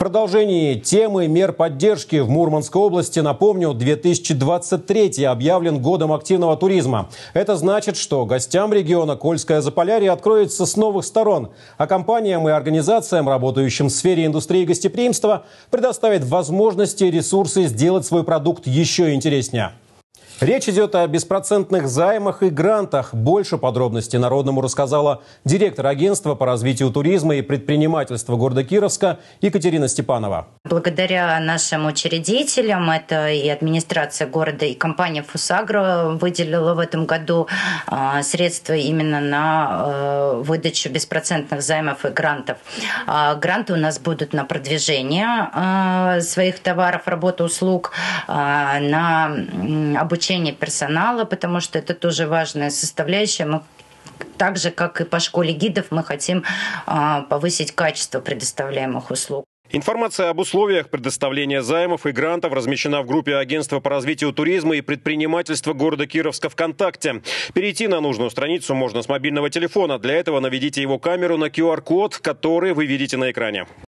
продолжении темы мер поддержки в Мурманской области, напомню, 2023 объявлен годом активного туризма. Это значит, что гостям региона Кольское Заполярье откроется с новых сторон, а компаниям и организациям, работающим в сфере индустрии гостеприимства, предоставит возможности и ресурсы сделать свой продукт еще интереснее. Речь идет о беспроцентных займах и грантах. Больше подробностей Народному рассказала директор агентства по развитию туризма и предпринимательства города Кировска Екатерина Степанова. Благодаря нашим учредителям, это и администрация города, и компания «Фусагро» выделила в этом году средства именно на выдачу беспроцентных займов и грантов. Гранты у нас будут на продвижение своих товаров, работ, услуг, на обучение персонала, потому что это тоже важная составляющая. Мы, так же, как и по школе гидов, мы хотим повысить качество предоставляемых услуг. Информация об условиях предоставления займов и грантов размещена в группе агентства по развитию туризма и предпринимательства города Кировска ВКонтакте. Перейти на нужную страницу можно с мобильного телефона. Для этого наведите его камеру на QR-код, который вы видите на экране.